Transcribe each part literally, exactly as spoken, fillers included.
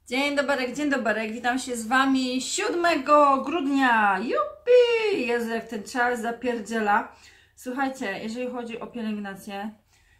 Dzień dobry, dzień dobry, witam się z Wami siódmego grudnia. Jupi! Jezu, jak ten czas zapierdziela. Słuchajcie, jeżeli chodzi o pielęgnację,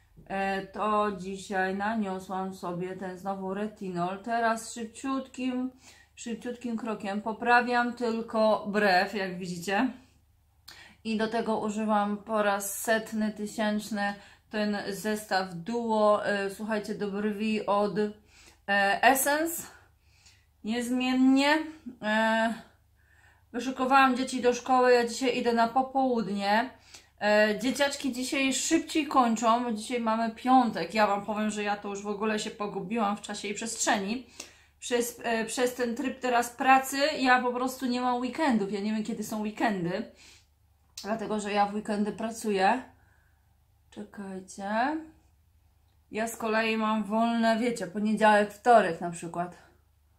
to dzisiaj naniosłam sobie ten znowu retinol. Teraz szybciutkim, szybciutkim krokiem poprawiam tylko brew, jak widzicie. I do tego używam po raz setny, tysięczny ten zestaw Duo, słuchajcie, do brwi od Essence. Niezmiennie. E, wyszykowałam dzieci do szkoły, ja dzisiaj idę na popołudnie. E, dzieciaczki dzisiaj szybciej kończą, bo dzisiaj mamy piątek. Ja Wam powiem, że ja to już w ogóle się pogubiłam w czasie i przestrzeni. Przez, e, przez ten tryb teraz pracy ja po prostu nie mam weekendów. Ja nie wiem, kiedy są weekendy. Dlatego, że ja w weekendy pracuję. Czekajcie. Ja z kolei mam wolne, wiecie, poniedziałek, wtorek na przykład.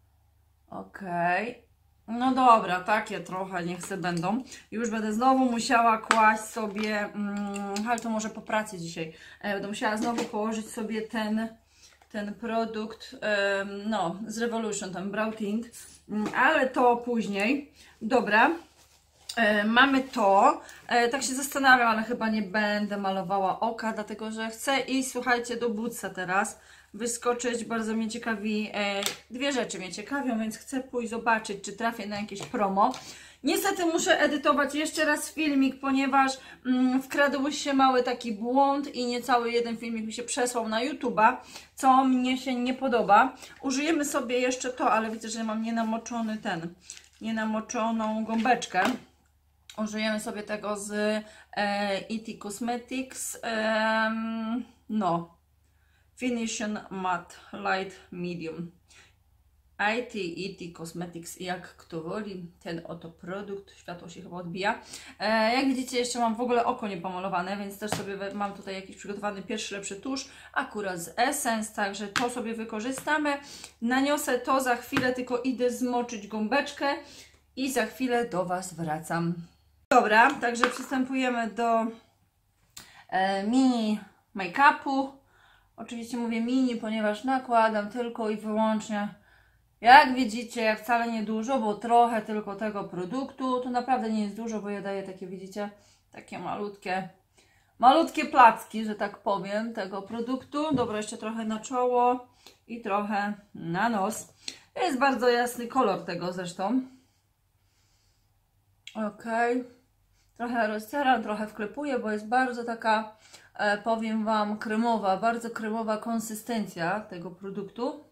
Okej. Okay. No dobra, takie trochę niech se będą. Już będę znowu musiała kłaść sobie, hmm, ale to może po pracy dzisiaj. E, będę musiała znowu położyć sobie ten, ten produkt, e, no, z Revolution, ten Brow Tint, ale to później. Dobra. E, mamy to, e, tak się zastanawiam, ale chyba nie będę malowała oka, dlatego że chcę iść, słuchajcie, do Bootsa teraz, wyskoczyć, bardzo mnie ciekawi, e, dwie rzeczy mnie ciekawią, więc chcę pójść zobaczyć, czy trafię na jakieś promo. Niestety muszę edytować jeszcze raz filmik, ponieważ mm, wkradł się mały taki błąd i niecały jeden filmik mi się przesłał na YouTube'a, co mnie się nie podoba. Użyjemy sobie jeszcze to, ale widzę, że mam nienamoczony ten, nienamoczoną gąbeczkę. Użyjemy sobie tego z e, E T Cosmetics, e, no, Finishing Matte Light Medium. I T, E T Cosmetics, jak kto woli, ten oto produkt, światło się chyba odbija. E, jak widzicie, jeszcze mam w ogóle oko niepomalowane, więc też sobie mam tutaj jakiś przygotowany pierwszy lepszy tusz, akurat z Essence, także to sobie wykorzystamy. Naniosę to za chwilę, tylko idę zmoczyć gąbeczkę i za chwilę do Was wracam. Dobra, także przystępujemy do e, mini make-upu. Oczywiście mówię mini, ponieważ nakładam tylko i wyłącznie, jak widzicie, jak wcale nie dużo, bo trochę tylko tego produktu. To naprawdę nie jest dużo, bo ja daję takie, widzicie, takie malutkie, malutkie placki, że tak powiem, tego produktu. Dobra, jeszcze trochę na czoło i trochę na nos. Jest bardzo jasny kolor tego zresztą. Ok. Trochę rozcieram, trochę wklepuję, bo jest bardzo taka, e, powiem Wam, kremowa, bardzo kremowa konsystencja tego produktu.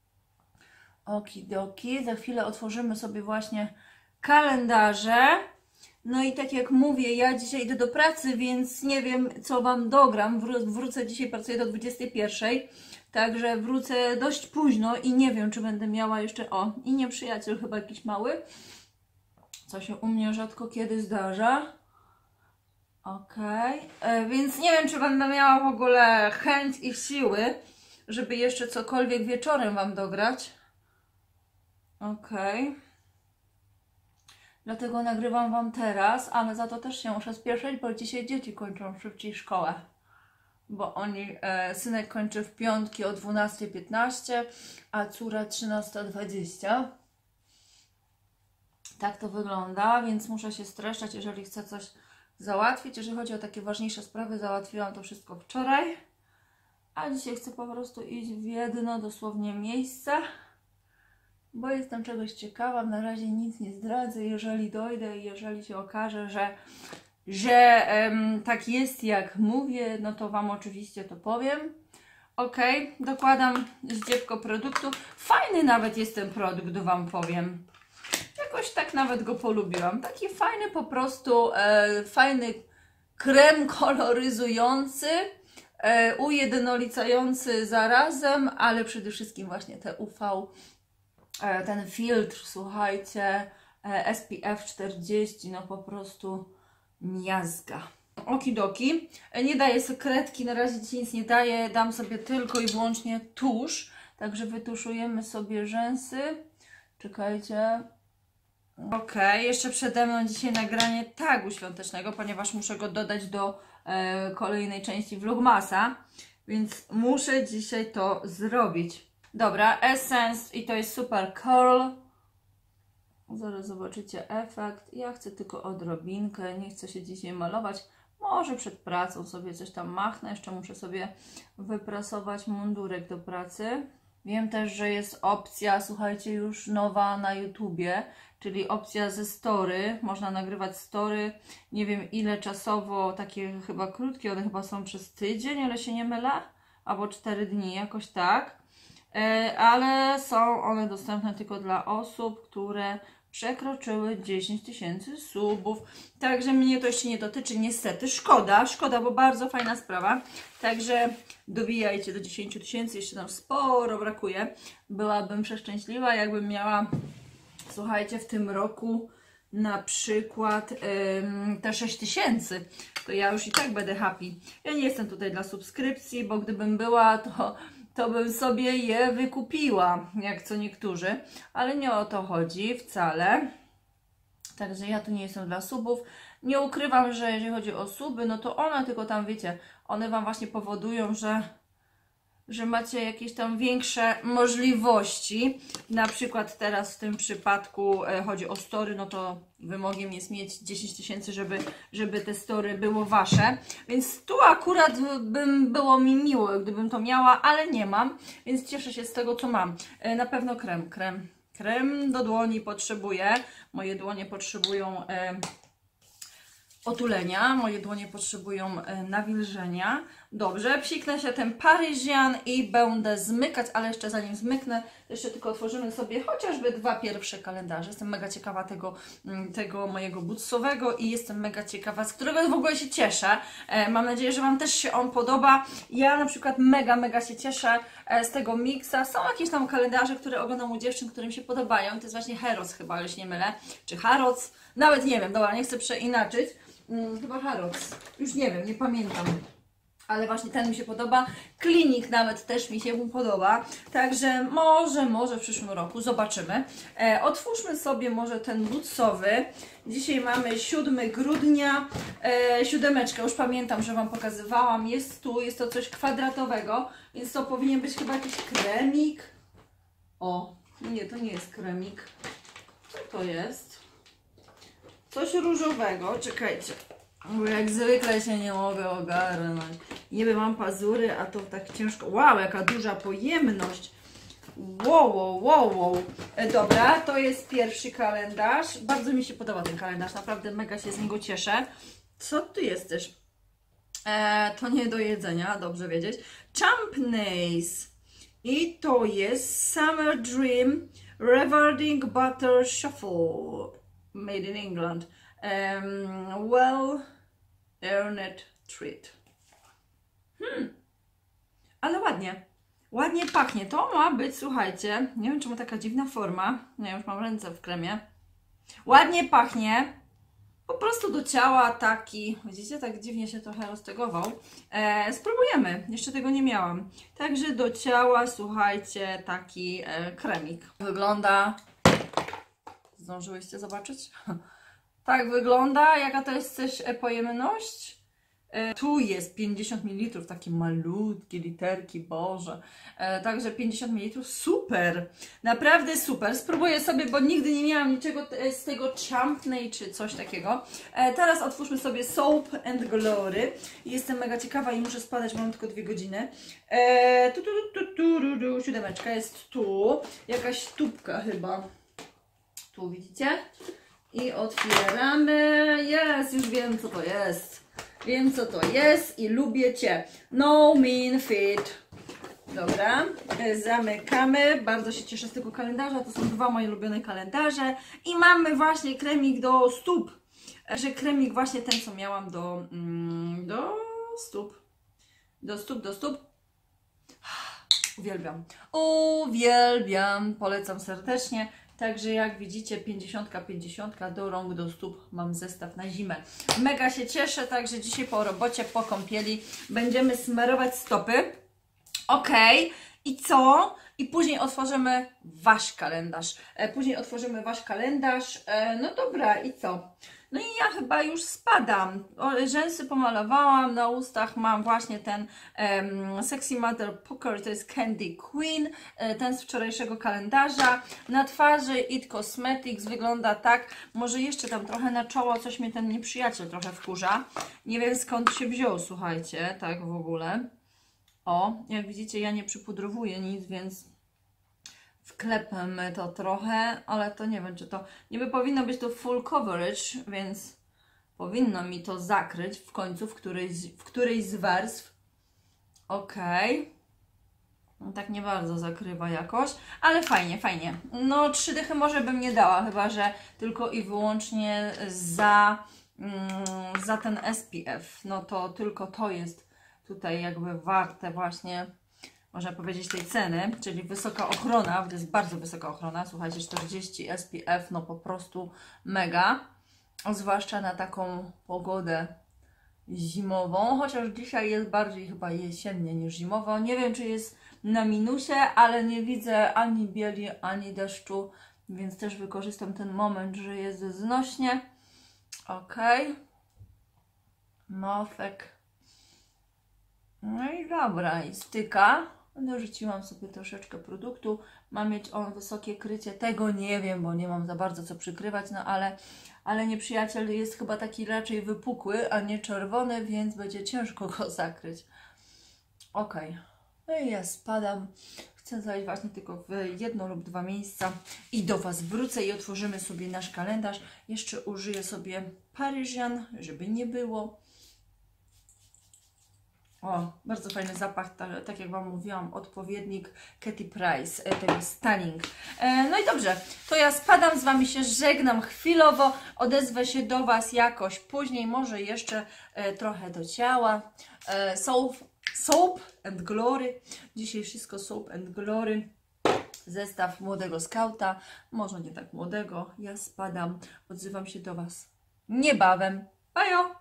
Okidoki, za chwilę otworzymy sobie właśnie kalendarze. No i tak jak mówię, ja dzisiaj idę do pracy, więc nie wiem, co Wam dogram. Wró wrócę dzisiaj, pracuję do dwudziestej pierwszej, także wrócę dość późno i nie wiem, czy będę miała jeszcze, o, i nieprzyjaciel chyba jakiś mały, co się u mnie rzadko kiedy zdarza. Okej, okay. Więc nie wiem, czy będę miała w ogóle chęć i siły, żeby jeszcze cokolwiek wieczorem Wam dograć. Okej. Okay. Dlatego nagrywam Wam teraz, ale za to też się muszę spieszyć, bo dzisiaj dzieci kończą szybciej szkołę. Bo oni, e, synek kończy w piątki o dwunastej piętnaście, a córa trzynasta dwadzieścia. Tak to wygląda, więc muszę się streszczać, jeżeli chcę coś załatwić. Jeżeli chodzi o takie ważniejsze sprawy, załatwiłam to wszystko wczoraj, a dzisiaj chcę po prostu iść w jedno dosłownie miejsce, bo jestem czegoś ciekawa. Na razie nic nie zdradzę. Jeżeli dojdę i jeżeli się okaże, że, że um, tak jest jak mówię, no to Wam oczywiście to powiem. Ok, dokładam zdziewko produktu. Fajny nawet jest ten produkt, Wam powiem. Jakoś tak nawet go polubiłam. Taki fajny po prostu, e, fajny krem koloryzujący, e, ujednolicający zarazem, ale przede wszystkim właśnie te U V, e, ten filtr, słuchajcie, e, S P F czterdzieści, no po prostu miazga. Okidoki. E, nie daję sekretki, na razie Ci nic nie daję, dam sobie tylko i wyłącznie tusz, także wytuszujemy sobie rzęsy. Czekajcie. Ok, jeszcze przede mną dzisiaj nagranie tagu świątecznego, ponieważ muszę go dodać do e, kolejnej części vlogmasa, więc muszę dzisiaj to zrobić. Dobra, Essence i to jest Super Curl. Zaraz zobaczycie efekt. Ja chcę tylko odrobinkę, nie chcę się dzisiaj malować. Może przed pracą sobie coś tam machnę. Jeszcze muszę sobie wyprasować mundurek do pracy. Wiem też, że jest opcja, słuchajcie, już nowa na YouTubie, czyli opcja ze story. Można nagrywać story, nie wiem ile czasowo, takie chyba krótkie, one chyba są przez tydzień, ale się nie mylę, albo cztery dni, jakoś tak. Ale są one dostępne tylko dla osób, które przekroczyły dziesięć tysięcy subów. Także mnie to jeszcze nie dotyczy, niestety. Szkoda, szkoda, bo bardzo fajna sprawa. Także dobijajcie do dziesięciu tysięcy, jeszcze nam sporo brakuje. Byłabym przeszczęśliwa, jakbym miała, słuchajcie, w tym roku na przykład ym, te sześć tysięcy. To ja już i tak będę happy. Ja nie jestem tutaj dla subskrypcji, bo gdybym była, to... to bym sobie je wykupiła, jak co niektórzy, ale nie o to chodzi wcale. Także ja tu nie jestem dla subów. Nie ukrywam, że jeżeli chodzi o suby, no to one tylko tam, wiecie, one Wam właśnie powodują, że, że macie jakieś tam większe możliwości. Na przykład teraz w tym przypadku e, chodzi o story, no to wymogiem jest mieć dziesięć tysięcy, żeby, żeby te story było Wasze. Więc tu akurat bym było mi miło, gdybym to miała, ale nie mam, więc cieszę się z tego, co mam. E, na pewno krem, krem, krem do dłoni potrzebuję. Moje dłonie potrzebują... E, otulenia, moje dłonie potrzebują e, nawilżenia. Dobrze, psiknę się ten Parisian i będę zmykać, ale jeszcze zanim zmyknę, jeszcze tylko otworzymy sobie chociażby dwa pierwsze kalendarze. Jestem mega ciekawa tego, tego mojego butsowego i jestem mega ciekawa, z którego w ogóle się cieszę. E, mam nadzieję, że Wam też się on podoba. Ja na przykład mega, mega się cieszę e, z tego miksa. Są jakieś tam kalendarze, które oglądam u dziewczyn, którym się podobają. To jest właśnie Herods chyba, już nie mylę. Czy Harrods? Nawet nie wiem, dobra, nie chcę przeinaczyć. Hmm, chyba Harrods. Już nie wiem, nie pamiętam. Ale właśnie ten mi się podoba. Klinik nawet też mi się mu podoba. Także może, może w przyszłym roku zobaczymy. E, otwórzmy sobie może ten butsowy. Dzisiaj mamy siódmego grudnia. E, siódemeczkę, już pamiętam, że Wam pokazywałam. Jest tu, jest to coś kwadratowego, więc to powinien być chyba jakiś kremik. O, nie, to nie jest kremik. Co to jest? Coś różowego, czekajcie, bo jak zwykle się nie mogę ogarnąć. Niby mam pazury, a to tak ciężko. Wow, jaka duża pojemność. Wow, wow, wow, wow. E, dobra, to jest pierwszy kalendarz. Bardzo mi się podoba ten kalendarz, naprawdę mega się z niego cieszę. Co tu jest też? E, to nie do jedzenia, dobrze wiedzieć. Champneys. I to jest Summer Dream Rewarding Butter Shuffle. Made in England. Um, well earned treat. Hmm. Ale ładnie. Ładnie pachnie. To ma być, słuchajcie, nie wiem czemu taka dziwna forma. Ja już mam ręce w kremie. Ładnie pachnie. Po prostu do ciała taki, widzicie, tak dziwnie się trochę roztegował. E, spróbujemy. Jeszcze tego nie miałam. Także do ciała, słuchajcie, taki e, kremik. Wygląda... Zdążyłyście zobaczyć? Tak wygląda. Jaka to jest też pojemność? E, tu jest pięćdziesiąt mililitrów, takie malutkie literki, Boże. E, także pięćdziesiąt mililitrów, super. Naprawdę super. Spróbuję sobie, bo nigdy nie miałam niczego z tego Champney czy coś takiego. E, teraz otwórzmy sobie Soap and Glory. Jestem mega ciekawa i muszę spadać, mam tylko dwie godziny. E, tu, tu, tu, tu, tu, tu, siódemeczka jest tu. Jakaś tubka chyba. Tu widzicie? I otwieramy. Jest, już wiem co to jest. Wiem co to jest i lubię Cię. No Mean Fit. Dobra, zamykamy. Bardzo się cieszę z tego kalendarza. To są dwa moje ulubione kalendarze. I mamy właśnie kremik do stóp. Że kremik właśnie ten, co miałam do, mm, do stóp. Do stóp, do stóp. Uwielbiam. Uwielbiam. Polecam serdecznie. Także jak widzicie, pięćdziesiątka, pięćdziesiątka do rąk, do stóp mam zestaw na zimę. Mega się cieszę, także dzisiaj po robocie, po kąpieli będziemy smarować stopy. Ok, i co? I później otworzymy Wasz kalendarz. E, później otworzymy Wasz kalendarz. E, no dobra, i co? No i ja chyba już spadam. O, rzęsy pomalowałam, na ustach mam właśnie ten um, Sexy Mother Poker, to jest Candy Queen, ten z wczorajszego kalendarza. Na twarzy It Cosmetics wygląda tak, może jeszcze tam trochę na czoło, coś mnie ten nieprzyjaciel trochę wkurza. Nie wiem skąd się wziął, słuchajcie, tak w ogóle. O, jak widzicie, ja nie przypudrowuję nic, więc wklepmy to trochę, ale to nie wiem, czy to... Niby powinno być to full coverage, więc powinno mi to zakryć w końcu, w którejś, w którejś z warstw. Ok. No, tak nie bardzo zakrywa jakoś, ale fajnie, fajnie. No trzy dychy może bym nie dała, chyba że tylko i wyłącznie za, mm, za ten S P F. No to tylko to jest tutaj jakby warte właśnie, można powiedzieć, tej ceny, czyli wysoka ochrona, to jest bardzo wysoka ochrona, słuchajcie, czterdzieści S P F, no po prostu mega, zwłaszcza na taką pogodę zimową, chociaż dzisiaj jest bardziej chyba jesiennie niż zimowo, nie wiem czy jest na minusie, ale nie widzę ani bieli, ani deszczu, więc też wykorzystam ten moment, że jest znośnie. Ok, mofek. No i dobra, i styka. Dorzuciłam sobie troszeczkę produktu. Ma mieć on wysokie krycie. Tego nie wiem, bo nie mam za bardzo co przykrywać, no ale, ale nieprzyjaciel jest chyba taki raczej wypukły, a nie czerwony, więc będzie ciężko go zakryć. Ok. No i ja spadam. Chcę zajść właśnie tylko w jedno lub dwa miejsca i do Was wrócę i otworzymy sobie nasz kalendarz. Jeszcze użyję sobie Parisian, żeby nie było. O, bardzo fajny zapach, tak, tak jak Wam mówiłam, odpowiednik Katy Price, tego Stunning. E, no i dobrze, to ja spadam, z Wami się żegnam chwilowo, odezwę się do Was jakoś później, może jeszcze e, trochę do ciała. E, soap, soap and Glory, dzisiaj wszystko Soap and Glory. Zestaw młodego skauta, może nie tak młodego, ja spadam, odzywam się do Was niebawem. Bajo!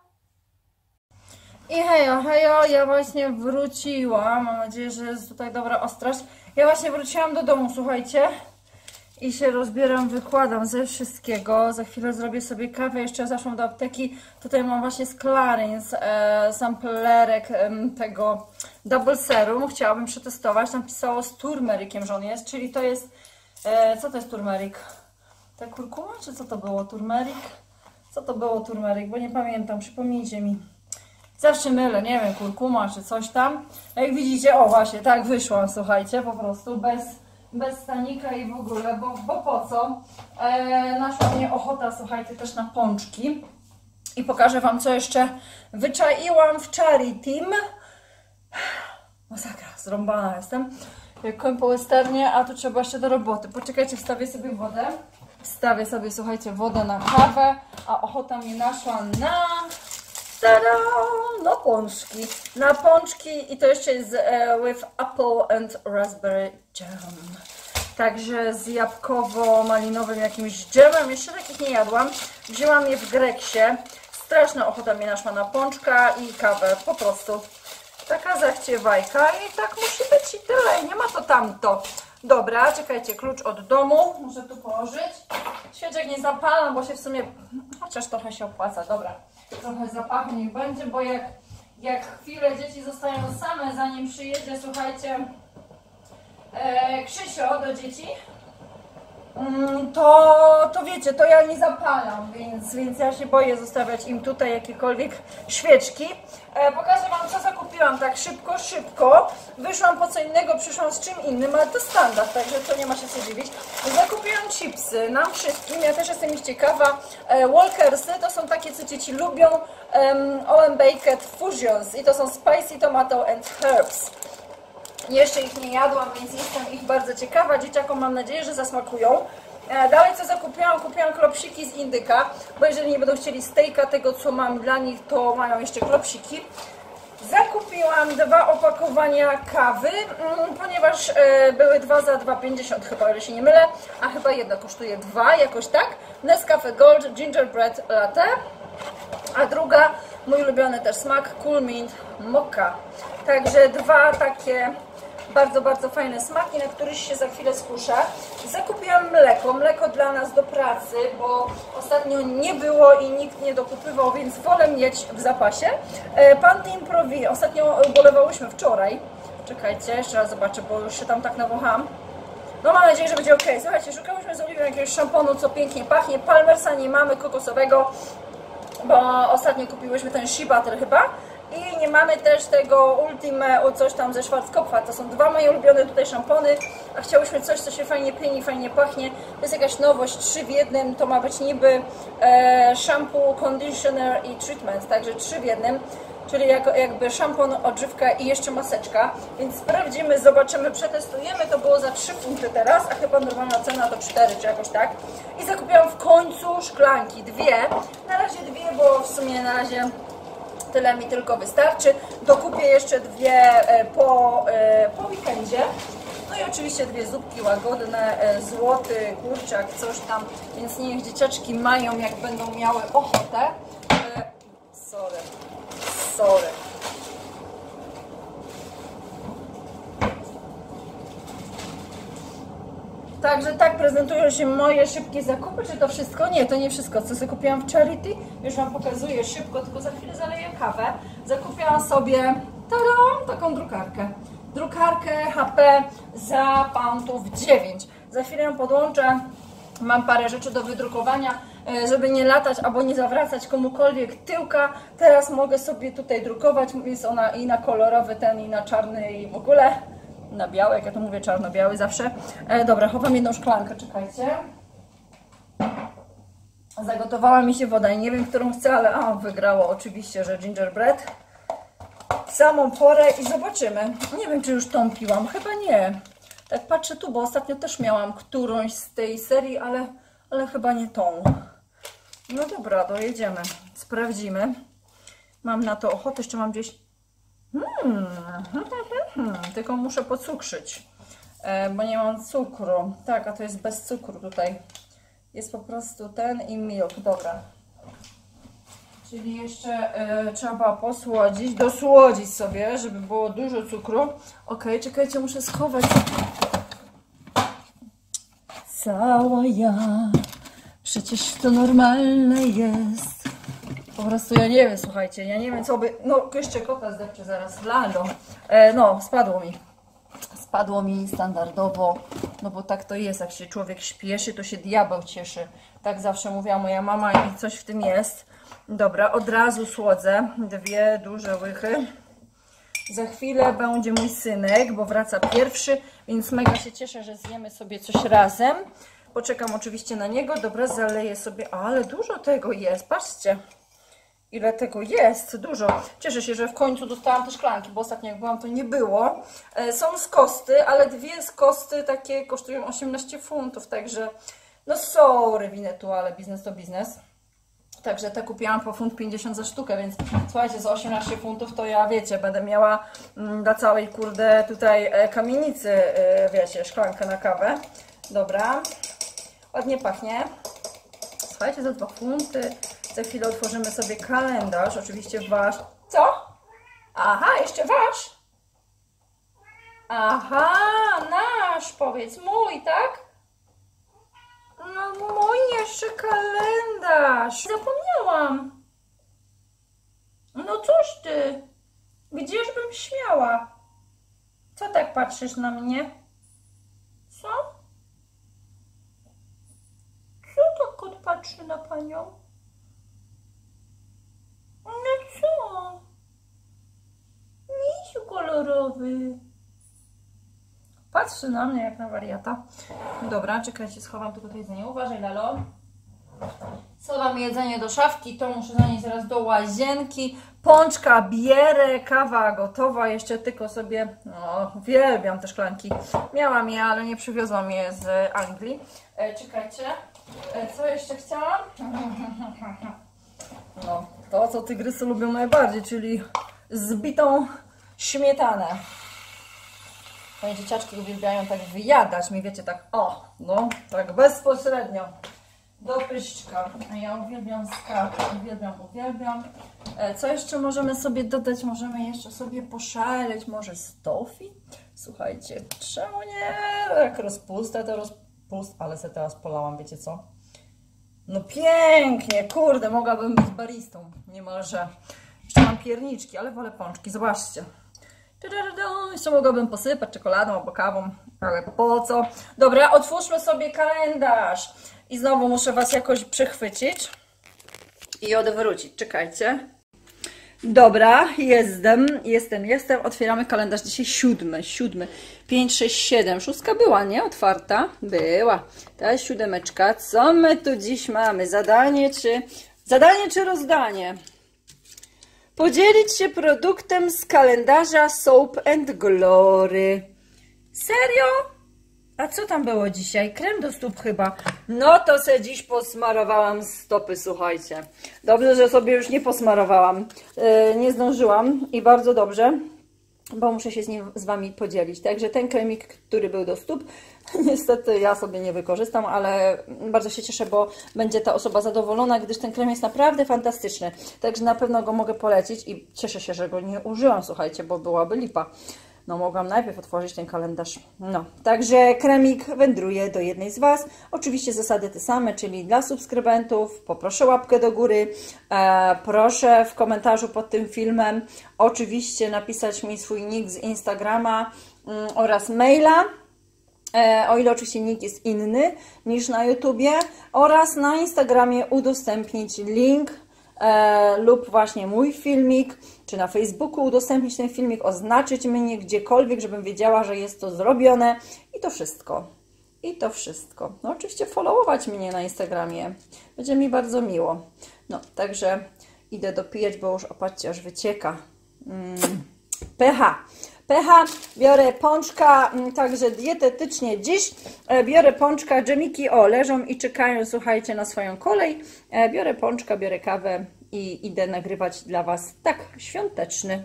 I hejo, hejo, ja właśnie wróciłam, mam nadzieję, że jest tutaj dobra ostrość. Ja właśnie wróciłam do domu, słuchajcie, i się rozbieram, wykładam ze wszystkiego. Za chwilę zrobię sobie kawę, jeszcze zaszłam do apteki. Tutaj mam właśnie z Clarins e, samplerek e, tego Double Serum, chciałabym przetestować. Tam pisało z turmerykiem, że on jest, czyli to jest, e, co to jest turmeryk? Ta kurkuma, czy co to było? Turmeryk? Co to było turmeryk? Bo nie pamiętam, przypomnijcie mi. Zawsze mylę, nie wiem, kurkuma czy coś tam. Jak widzicie, o właśnie, tak wyszłam, słuchajcie, po prostu bez, bez stanika i w ogóle, bo, bo po co? E, naszła mnie ochota, słuchajcie, też na pączki. I pokażę Wam, co jeszcze wyczaiłam w Charity. Masakra, zrąbana jestem. Jak koń po westernie, a tu trzeba jeszcze do roboty. Poczekajcie, wstawię sobie wodę. Wstawię sobie, słuchajcie, wodę na kawę, a ochota mnie naszła na... Tada! No pączki. Na pączki i to jeszcze jest e, with apple and raspberry jam. Także z jabłkowo-malinowym jakimś dżemem. Jeszcze takich nie jadłam. Wzięłam je w Greksie. Straszna ochota mi naszła na pączka i kawę. Po prostu taka zachciewajka i tak musi być i tyle. Nie ma to tamto. Dobra, czekajcie, klucz od domu. Muszę tu położyć. Świeczek nie zapalam, bo się w sumie... Chociaż trochę się opłaca. Dobra. Trochę zapachu niech będzie, bo jak, jak chwilę dzieci zostają same, zanim przyjedzie, słuchajcie, e, Krzysio do dzieci, to, to wiecie, to ja nie zapalam, więc, więc ja się boję zostawiać im tutaj jakiekolwiek świeczki. E, pokażę Wam, co zakupiłam tak szybko, szybko. Wyszłam po co innego, przyszłam z czym innym, ale to standard, także to nie ma się co dziwić. Zakupiłam chipsy nam wszystkim, ja też jestem ich ciekawa. E, Walkersy to są takie, co dzieci lubią. Um, O M Baked Fusions i to są spicy tomato and herbs. Jeszcze ich nie jadłam, więc jestem ich bardzo ciekawa. Dzieciakom mam nadzieję, że zasmakują. E, dalej co zakupiłam? Kupiłam klopsiki z indyka, bo jeżeli nie będą chcieli stejka tego, co mam dla nich, to mają jeszcze klopsiki. Zakupiłam dwa opakowania kawy, mm, ponieważ e, były dwa za dwa pięćdziesiąt chyba, ale się nie mylę, a chyba jedna kosztuje dwa, jakoś tak. Nescafe Gold Gingerbread Latte, a druga, mój ulubiony też smak, Cool Mint Mocha. Także dwa takie bardzo, bardzo fajne smaki, na których się za chwilę skuszę. Zakupiłam mleko, mleko dla nas do pracy, bo ostatnio nie było i nikt nie dokupywał, więc wolę mieć w zapasie. Pan Improvi, ostatnio ubolewałyśmy wczoraj. Czekajcie, jeszcze raz zobaczę, bo już się tam tak nawąchałam. No mam nadzieję, że będzie ok. Słuchajcie, szukałyśmy z Oliwią jakiegoś szamponu, co pięknie pachnie. Palmersa nie mamy, kokosowego, bo ostatnio kupiłyśmy ten Shea Butter chyba. I nie mamy też tego Ultime coś tam ze Schwarzkopfa. To są dwa moje ulubione tutaj szampony. A chciałyśmy coś, co się fajnie pieni, fajnie pachnie. To jest jakaś nowość, trzy w jednym. To ma być niby e, shampoo, conditioner i treatment. Także trzy w jednym. Czyli jako, jakby szampon, odżywka i jeszcze maseczka. Więc sprawdzimy, zobaczymy, przetestujemy. To było za trzy funty teraz, a chyba normalna cena to cztery czy jakoś tak. I zakupiłam w końcu szklanki, dwie. Na razie dwie, bo w sumie na razie tyle mi tylko wystarczy. Dokupię jeszcze dwie po, po weekendzie. No i oczywiście dwie zupki łagodne, złoty, kurczak, coś tam. Więc niech dzieciaczki mają, jak będą miały ochotę. Sorry. Sorry. Także tak prezentują się moje szybkie zakupy. Czy to wszystko? Nie, to nie wszystko. Co sobie kupiłam w Charity? Już Wam pokazuję szybko, tylko za chwilę zaleję kawę. Zakupiłam sobie tadą, taką drukarkę. Drukarkę H P za poundów dziewięć. Za chwilę ją podłączę. Mam parę rzeczy do wydrukowania, żeby nie latać albo nie zawracać komukolwiek tyłka. Teraz mogę sobie tutaj drukować. Jest ona i na kolorowy ten, i na czarny, i w ogóle na biały, jak ja to mówię, czarno-biały zawsze. E, dobra, chowam jedną szklankę, czekajcie. Zagotowała mi się woda i nie wiem, którą chcę, ale a, wygrało oczywiście, że gingerbread. W samą porę i zobaczymy. Nie wiem, czy już tą piłam, chyba nie. Tak patrzę tu, bo ostatnio też miałam którąś z tej serii, ale, ale chyba nie tą. No dobra, dojedziemy. Sprawdzimy. Mam na to ochotę, jeszcze mam gdzieś... Hmm, hmm, tylko muszę pocukrzyć, e, bo nie mam cukru. Tak, a to jest bez cukru tutaj. Jest po prostu ten i milk. Dobra. Czyli jeszcze e, trzeba posłodzić, dosłodzić sobie, żeby było dużo cukru. Ok, czekajcie, muszę schować. Cała ja, przecież to normalne jest. Po prostu ja nie wiem, słuchajcie, ja nie wiem co by... No, jeszcze kota zdepczę zaraz, lalo. E, no, spadło mi. Spadło mi standardowo, no bo tak to jest, jak się człowiek śpieszy, to się diabeł cieszy. Tak zawsze mówiła moja mama i coś w tym jest. Dobra, od razu słodzę dwie duże łychy. Za chwilę będzie mój synek, bo wraca pierwszy, więc mega się cieszę, że zjemy sobie coś razem. Poczekam oczywiście na niego. Dobra, zaleję sobie, ale dużo tego jest, patrzcie. Ile tego jest, dużo. Cieszę się, że w końcu dostałam te szklanki, bo ostatnio jak byłam, to nie było. E, są z kosty, ale dwie z kosty takie kosztują osiemnaście funtów, także no sorry, Winetu, ale biznes to biznes. Także te kupiłam po funt pięćdziesiąt za sztukę, więc słuchajcie, za osiemnaście funtów to ja, wiecie, będę miała mm, dla całej, kurde, tutaj e, kamienicy, e, wiecie, szklankę na kawę. Dobra, ładnie pachnie. Słuchajcie, za dwa funty. Za chwilę otworzymy sobie kalendarz, oczywiście wasz. Co? Aha, jeszcze wasz? Aha, nasz, powiedz, mój, tak? No mój jeszcze kalendarz. Zapomniałam. No cóż ty, gdzieżbym śmiała? Co tak patrzysz na mnie? Co? Co tak kot patrzy na panią? No co? Misiu kolorowy. Patrzy na mnie jak na wariata. Dobra, czekajcie, schowam tylko to jedzenie. Uważaj, Lalo. Schowam jedzenie do szafki, to muszę zanieść zaraz do łazienki. Pączka bierę, kawa gotowa. Jeszcze tylko sobie, no uwielbiam te szklanki. Miałam je, ale nie przywiozłam je z Anglii. E, czekajcie, e, co jeszcze chciałam? No, to co tygrysy lubią najbardziej, czyli zbitą śmietanę. Moje dzieciaczki uwielbiają tak wyjadać mi, wiecie, tak o, no, tak bezpośrednio do pyszczka. A ja uwielbiam skarb, uwielbiam, uwielbiam. E, co jeszcze możemy sobie dodać? Możemy jeszcze sobie poszaleć, może z tofi? Słuchajcie, czemu nie? Jak rozpustę, to rozpust, ale se teraz polałam, wiecie co? No pięknie, kurde, mogłabym być baristą, niemalże. Jeszcze mam pierniczki, ale wolę pączki, zobaczcie. Jeszcze mogłabym posypać czekoladą albo kawą, ale po co? Dobra, otwórzmy sobie kalendarz. I znowu muszę Was jakoś przechwycić i odwrócić. Czekajcie. Dobra, jestem, jestem, jestem. Otwieramy kalendarz. Dzisiaj siódmy, siódmy, pięć, sześć, siedem. Szóstka była, nie? Otwarta? Była. Ta jest siódemeczka. Co my tu dziś mamy? Zadanie czy... Zadanie czy rozdanie? Podzielić się produktem z kalendarza Soap and Glory. Serio? A co tam było dzisiaj? Krem do stóp chyba. No to se dziś posmarowałam stopy, słuchajcie. Dobrze, że sobie już nie posmarowałam. Yy, nie zdążyłam i bardzo dobrze, bo muszę się z nim z Wami podzielić. Także ten kremik, który był do stóp, niestety ja sobie nie wykorzystam, ale bardzo się cieszę, bo będzie ta osoba zadowolona, gdyż ten krem jest naprawdę fantastyczny. Także na pewno go mogę polecić i cieszę się, że go nie użyłam, słuchajcie, bo byłaby lipa. No, mogłam najpierw otworzyć ten kalendarz. No, także kremik wędruje do jednej z Was. Oczywiście zasady te same, czyli dla subskrybentów poproszę łapkę do góry, e, proszę w komentarzu pod tym filmem oczywiście napisać mi swój nick z Instagrama mm, oraz maila, e, o ile oczywiście nick jest inny niż na YouTubie, oraz na Instagramie udostępnić link E, lub właśnie mój filmik, czy na Facebooku udostępnić ten filmik, oznaczyć mnie gdziekolwiek, żebym wiedziała, że jest to zrobione i to wszystko. I to wszystko. No oczywiście followować mnie na Instagramie. Będzie mi bardzo miło. No, także idę dopijać, bo już opatrzcie, aż wycieka. Mm. Pycha. Pycha. Biorę pączka, także dietetycznie dziś. Biorę pączka, dżemiki, o, leżą i czekają, słuchajcie, na swoją kolej. Biorę pączka, biorę kawę i idę nagrywać dla Was tak świąteczny.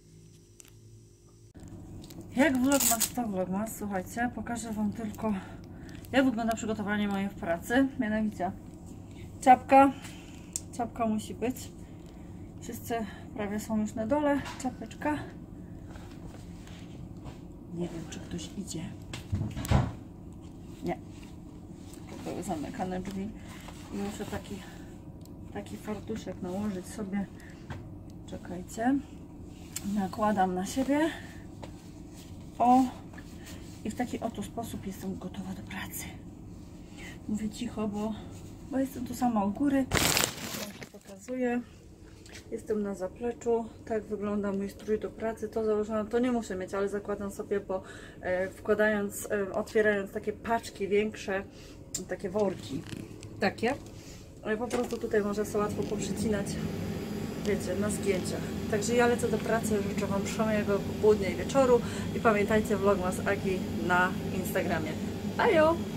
Jak vlogmas to vlogmas, słuchajcie, pokażę Wam tylko, jak wygląda przygotowanie moje w pracy. Mianowicie czapka, czapka musi być. Wszyscy prawie są już na dole, czapeczka. Nie wiem, czy ktoś idzie. Nie. Były zamykane drzwi. I muszę taki, taki fartuszek nałożyć sobie. Czekajcie. Nakładam na siebie. O. I w taki oto sposób jestem gotowa do pracy. Mówię cicho, bo, bo jestem tu sama u góry. Wam się pokazuję. Jestem na zapleczu, tak wygląda mój strój do pracy. To założone, to nie muszę mieć, ale zakładam sobie, bo e, wkładając, e, otwierając takie paczki większe, takie worki, takie, e, po prostu tutaj można sobie łatwo poprzecinać, wiecie, na zgięciach. Także ja lecę do pracy, życzę Wam przyjemnego popołudnia i wieczoru i pamiętajcie, vlogmas Agi na Instagramie. Ajo!